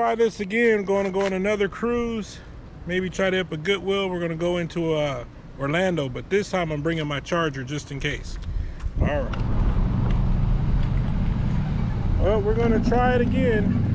try this again. Going to go on another cruise. Maybe try to hit a Goodwill. We're going to go into Orlando, but this time I'm bringing my charger just in case. All right. Well, we're going to try it again.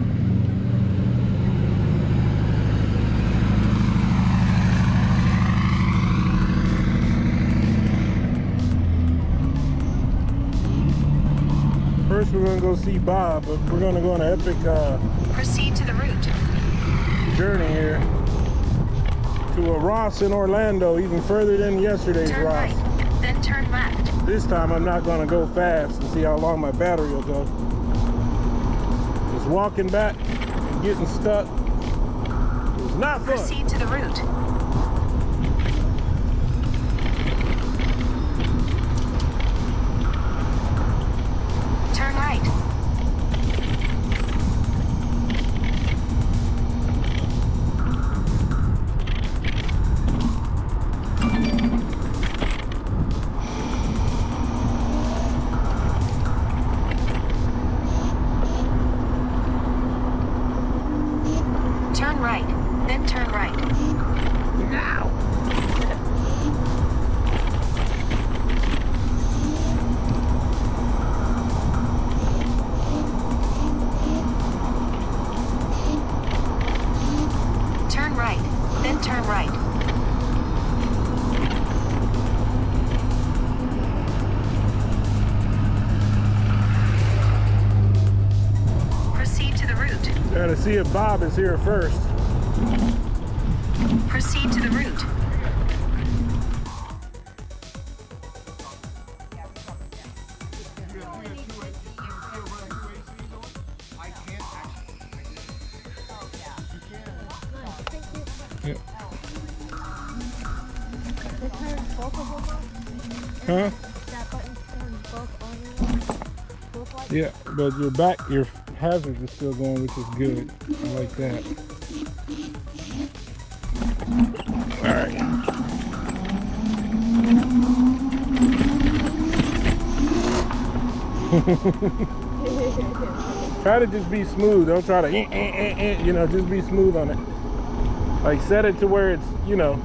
First, we're going to go see Bob, but we're going to go on an epic proceed to the route. Journey here to a Ross in Orlando, even further than yesterday's Turn Ross. right, then turn left. This time I'm not going to go fast and see how long my battery will go. Just walking back and getting stuck. It was not fun. Proceed to the route. Turn right. Turn right, then turn right. Now. Turn right, then turn right. Proceed to the route. Gotta see if Bob is here first. Proceed to the route. Huh? Yeah, but your hazards is still going, which is good. I like that. All right. Try to just be smooth. Don't try to, you know, just be smooth on it. Like set it to where it's, you know.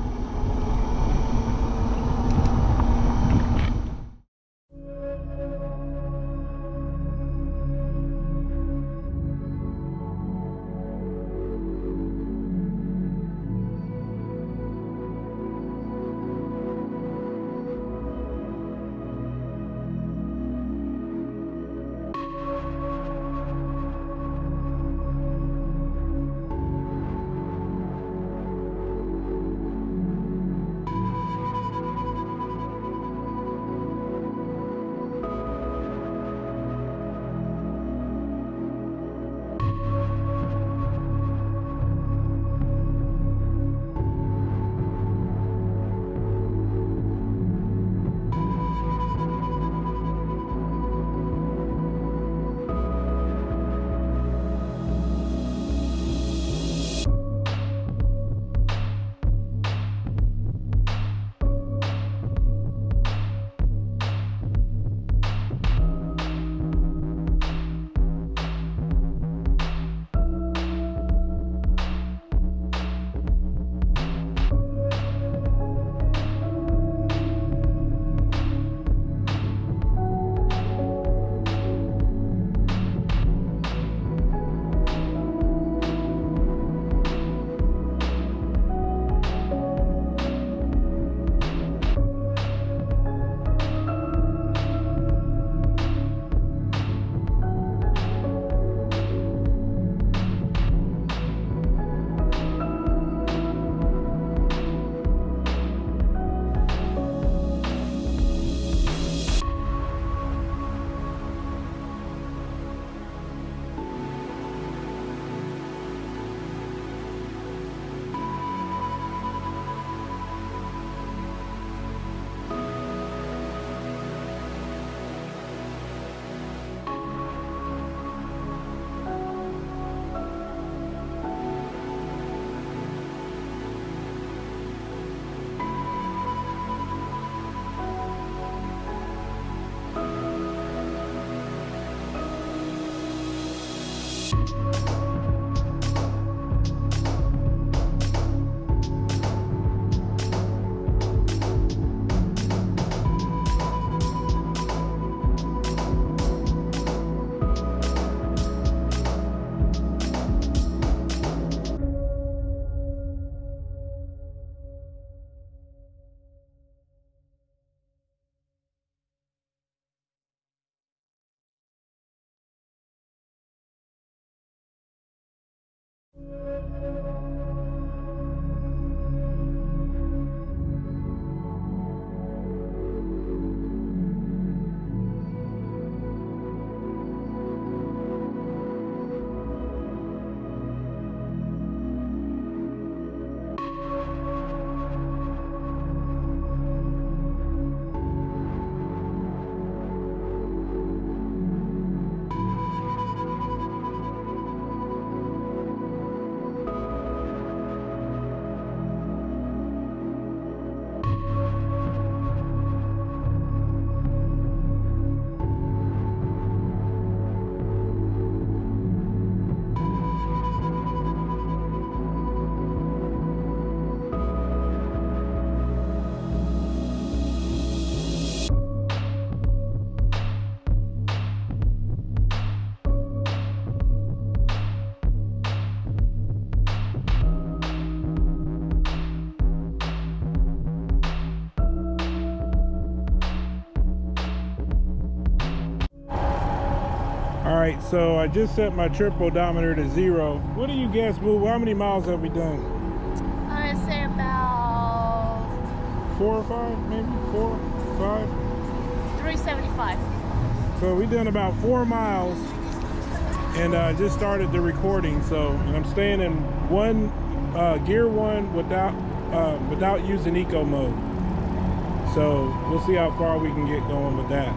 Alright, so I just set my trip odometer to 0. What do you guess, Moo? How many miles have we done? I would say about 4 or 5, maybe? 4, 5? 375. So we done about 4 miles and I just started the recording. So, and I'm staying in gear 1 without using eco mode. So we'll see how far we can get going with that.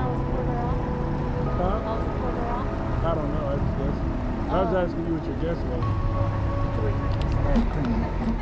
Huh? I don't know, I was guessing. I was asking you what your guess was.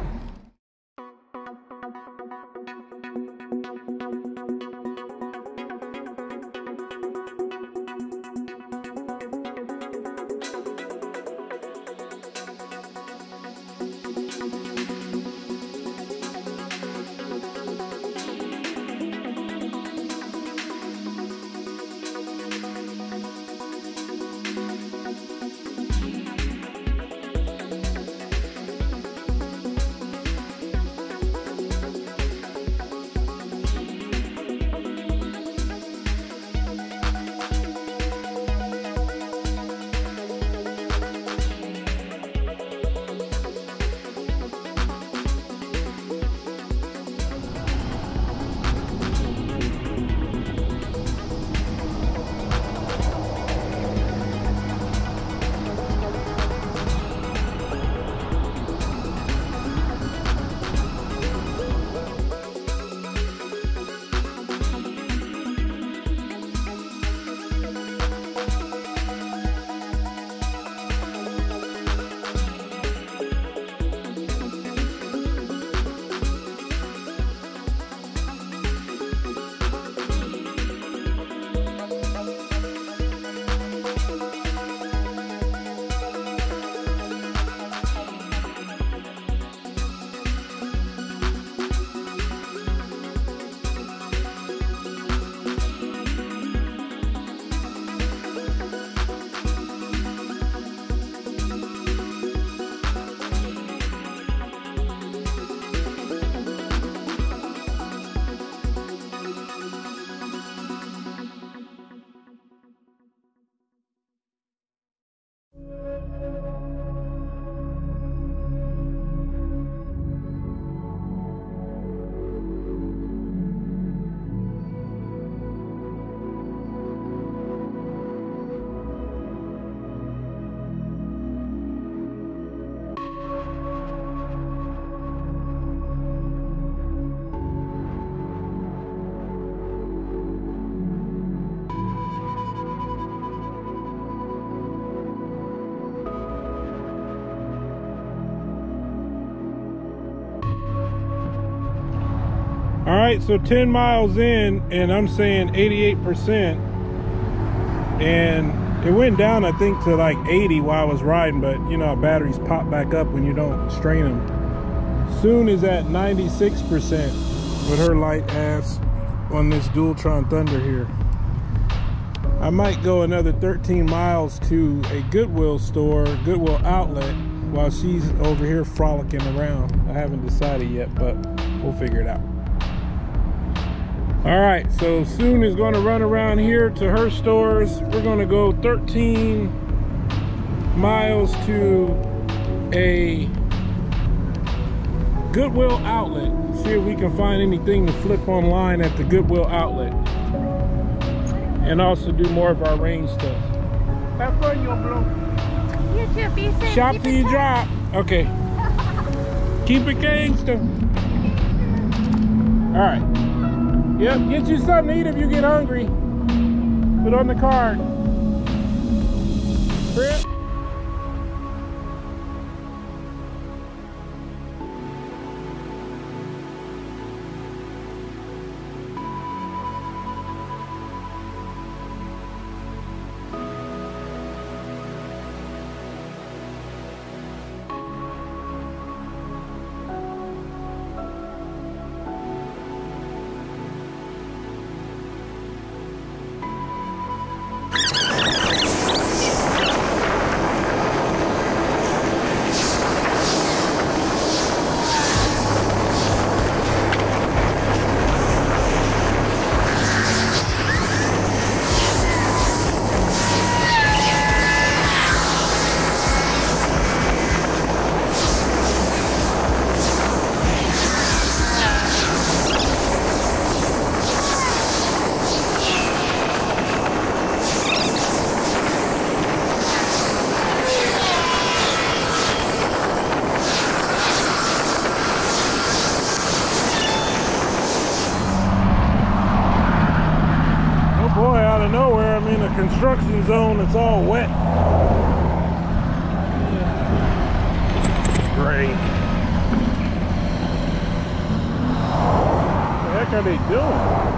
All right, so 10 miles in and I'm saying 88%, and it went down I think to like 80 while I was riding, but you know, batteries pop back up when you don't strain them. Soon is at 96% with her light ass on this Dualtron Thunder here. I might go another 13 miles to a Goodwill store, Goodwill outlet, while she's over here frolicking around. I haven't decided yet, but we'll figure it out. All right, so Soon is going to run around here to her stores. We're going to go 13 miles to a Goodwill outlet. See if we can find anything to flip online at the Goodwill outlet. And also do more of our rain stuff. Have fun, yo, bro. You too, be safe. Shop till you drop. Okay. Keep it gangster. Alright. Yep, get you something to eat if you get hungry. Put on the card. Chris? Construction zone, it's all wet. Great. What the heck are they doing?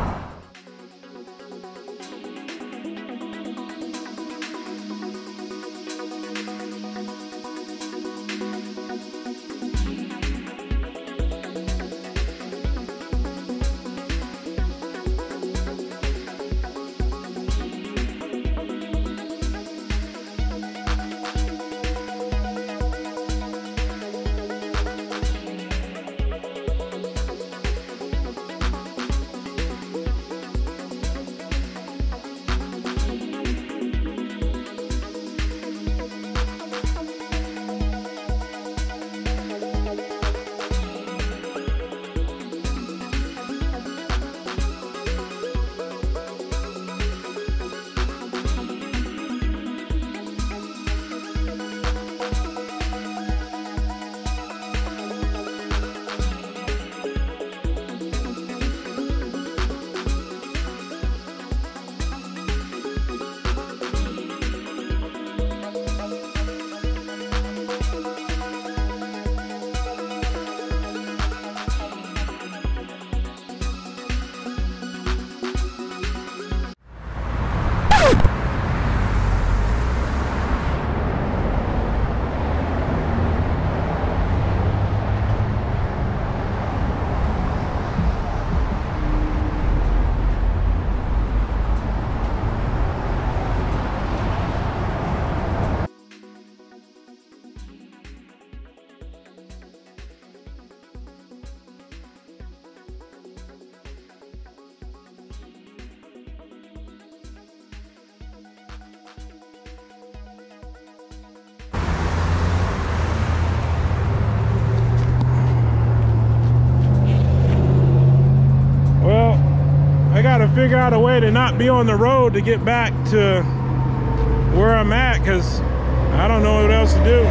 Figure out a way to not be on the road to get back to where I'm at, because I don't know what else to do.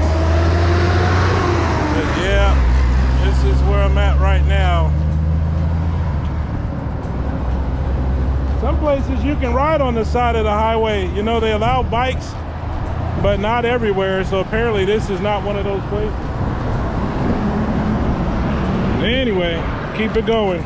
But yeah, this is where I'm at right now. Some places you can ride on the side of the highway. You know, they allow bikes, but not everywhere. So apparently this is not one of those places. Anyway, keep it going.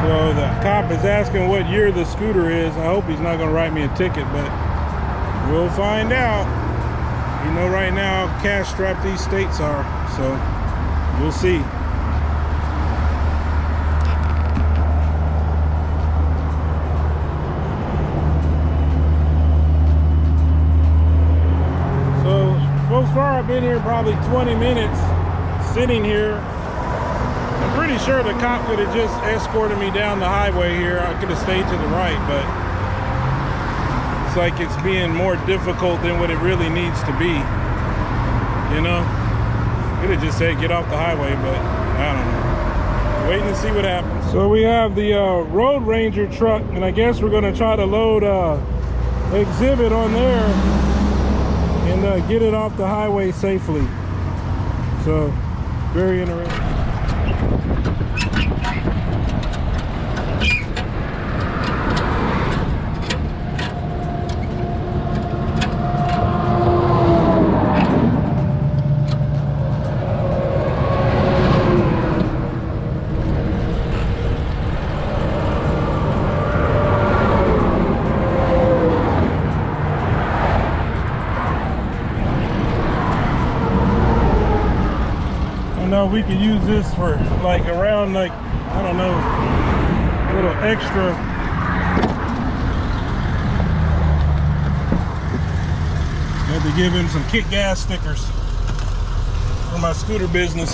So the cop is asking what year the scooter is. I hope he's not going to write me a ticket, but we'll find out. You know right now how cash-strapped these states are, so we'll see. So far I've been here probably 20 minutes sitting here. I'm pretty sure the cop could have just escorted me down the highway here. I could have stayed to the right, but it's like it's being more difficult than what it really needs to be. You know? Could have just said get off the highway, but I don't know. Waiting to see what happens. So we have the Road Ranger truck, and I guess we're gonna try to load exhibit on there and get it off the highway safely. So, very interesting. We could use this for like around, like, I don't know, a little extra. I had to give him some kick gas stickers for my scooter business.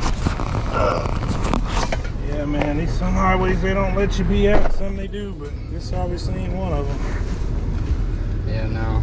Yeah, man, these some highways they don't let you be at, some they do, but this obviously ain't one of them. Yeah, no.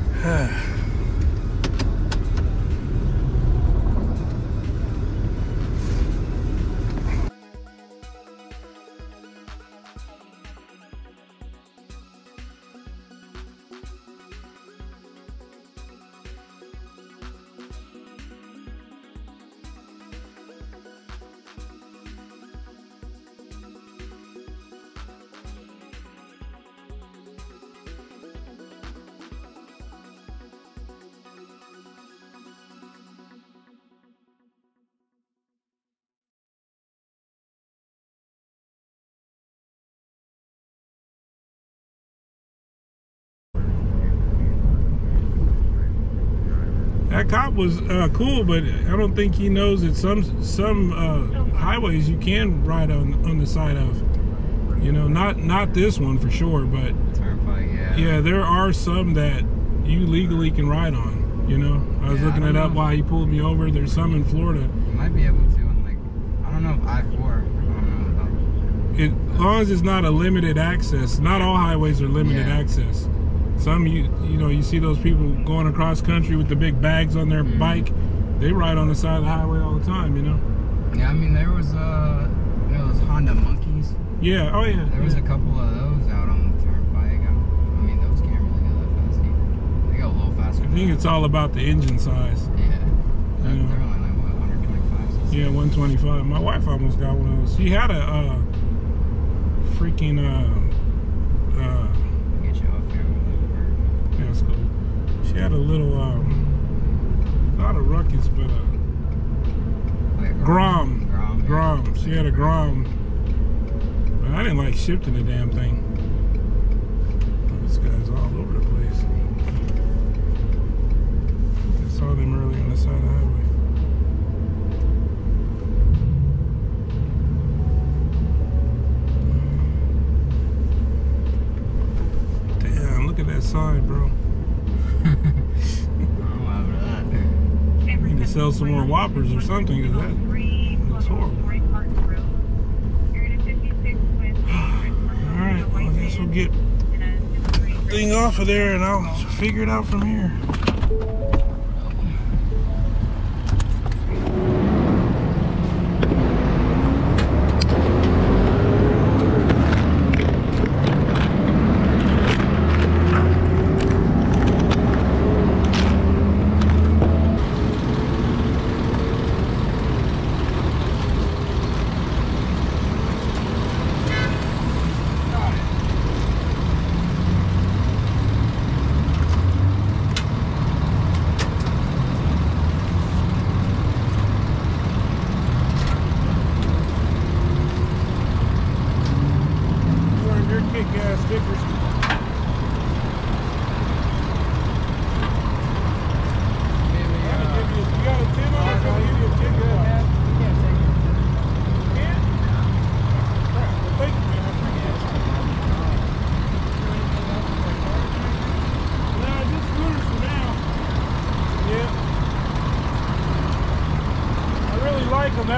That cop was cool, but I don't think he knows that some highways you can ride on the side of. You know, not this one for sure, but Turnpike, yeah, there are some that you legally can ride on. You know, I was looking it up while he pulled me over. There's some in Florida. You might be able to on, like, I don't know if I-4. I don't know about. As long as it's not a limited access. Not all highways are limited access. Some you know, you see those people going across country with the big bags on their bike. They ride on the side of the highway all the time, you know. Yeah, I mean there was you know, those Honda Monkeys. Yeah, oh yeah. There was a couple of those out on the turnpike. I mean those can't really go that fast either. They go a little faster. I think it's all about the engine size. Yeah. They're You know. only like what, 125. Yeah, 125. My wife almost got one of those. She had a freaking Get you off here with yeah, that's cool. She had a little not a ruckus, but a like Grom. Grom. She had a Grom. But I didn't like shifting the damn thing. This guy's all over the place. I saw them early on the side of the highway. Damn, look at that sign, bro. I need to sell some more Whoppers or something, because that looks horrible. Alright, well, I guess we'll get the thing off of there and I'll figure it out from here.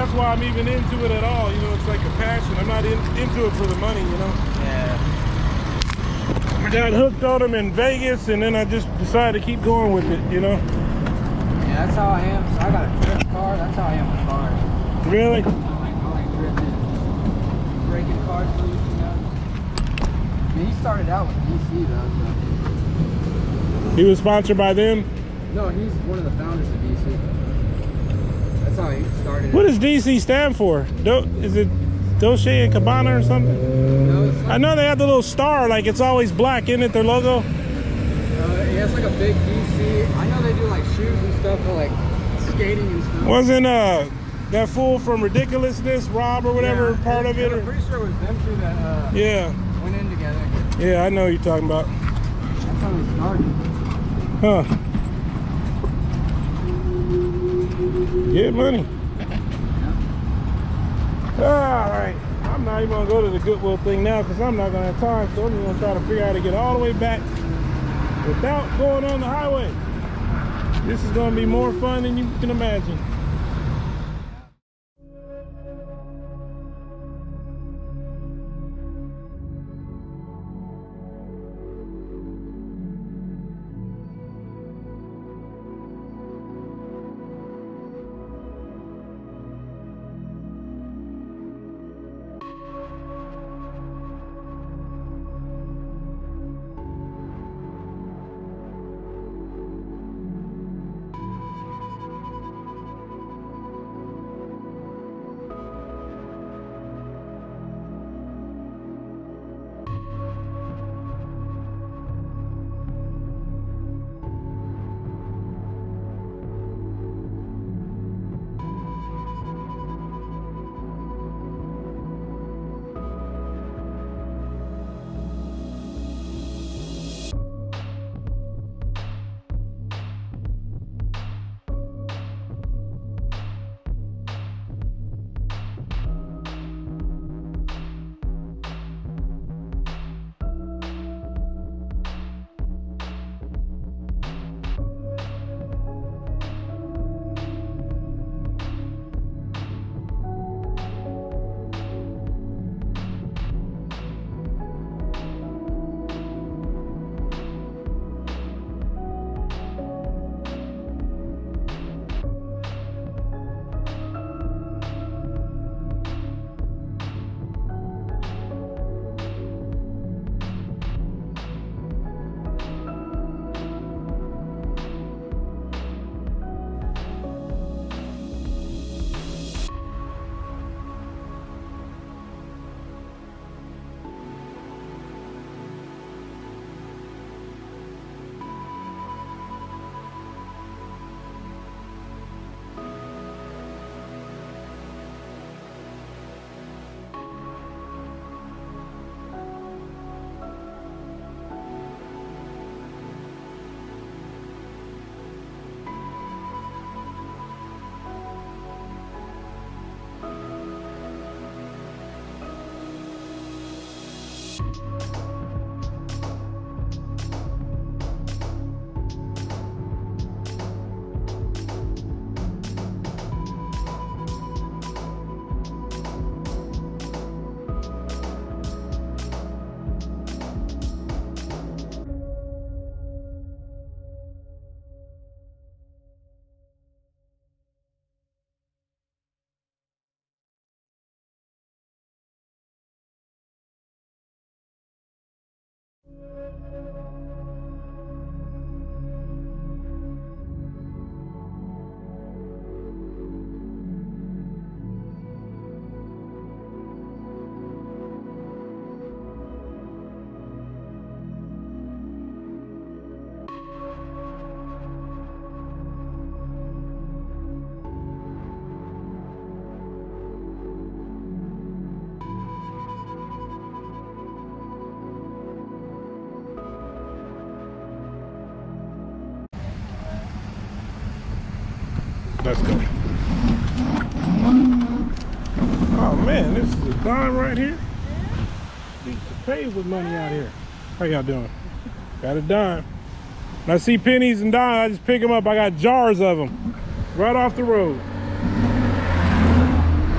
that's why I'm even into it at all. You know, it's like a passion. I'm not into it for the money, you know? Yeah. I got hooked on them in Vegas, and then I just decided to keep going with it, you know? Yeah, that's how I am. So I got a drift car. That's how I am with cars. Really? I like drifting, breaking cars loose, you know? I mean, he started out with DC, though, so. He was sponsored by them? No, he's one of the founders of DC. That's how he started. What does DC stand for? Is it Dolce and Gabbana or something? No, it's like, I know they have the little star, like it's always black, isn't it, their logo? yeah, it's like a big DC. I know they do like shoes and stuff for like skating and stuff. Wasn't that fool from Ridiculousness, Rob or whatever, part of it? I'm pretty sure it was them two that yeah. went in together. Yeah, I know what you're talking about. That's how we started. Huh. Get money. All right. I'm not even going to go to the Goodwill thing now because I'm not going to have time. So I'm going to try to figure out how to get all the way back without going on the highway. This is going to be more fun than you can imagine. Let's go. Oh man, this is a dime right here. Beat the pave with money out here. How y'all doing? Got a dime. When I see pennies and dimes, I just pick them up. I got jars of them right off the road.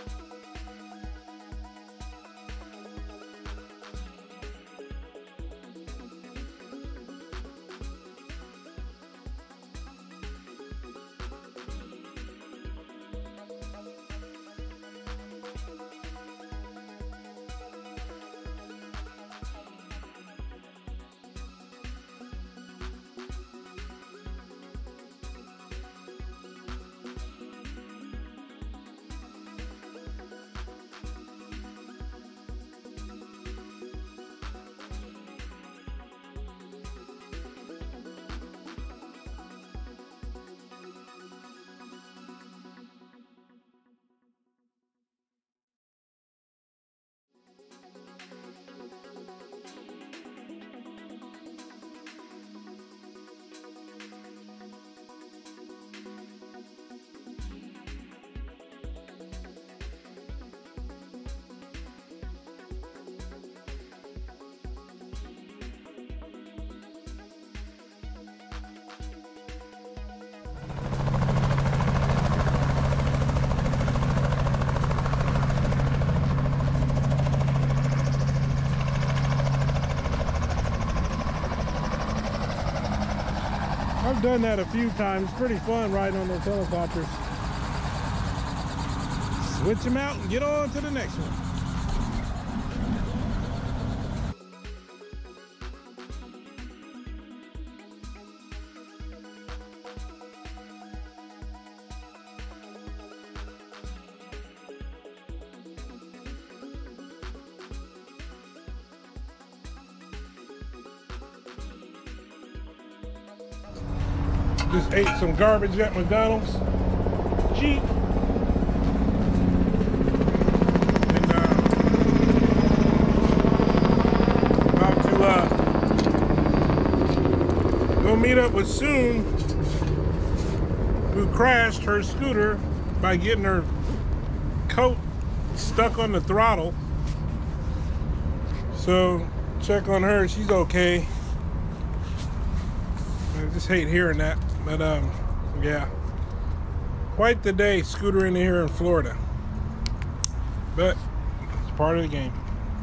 I've done that a few times. It's pretty fun riding on those helicopters. Switch them out and get on to the next one. Just ate some garbage at McDonald's. Cheap. And about to go meet up with Soon, who crashed her scooter by getting her coat stuck on the throttle. So check on her, she's okay. I just hate hearing that. But yeah, quite the day scootering here in Florida, but it's part of the game.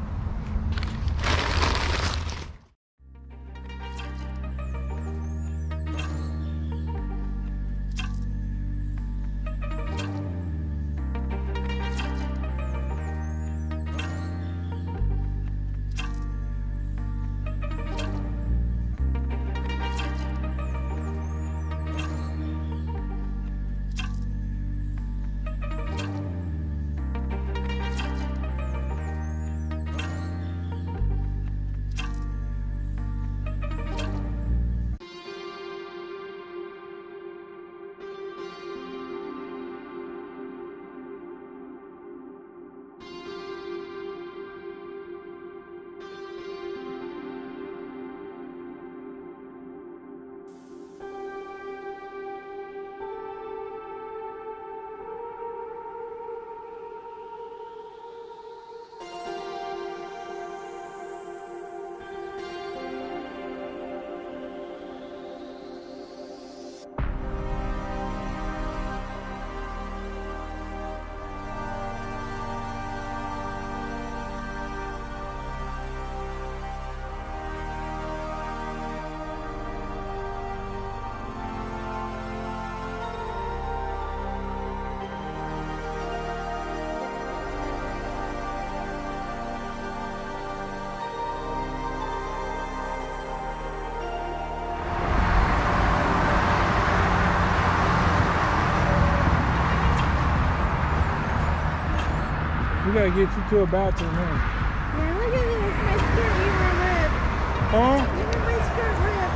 We gotta get you to a bathroom now. Yeah, look at this. My skirt even ripped. Huh? Even my skirt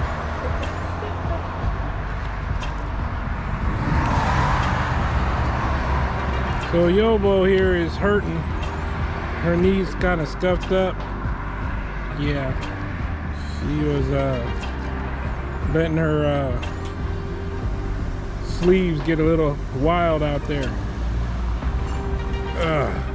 ripped. So Yobo here is hurting. Her knee's kind of scuffed up. Yeah. She was letting her sleeves get a little wild out there. Ugh.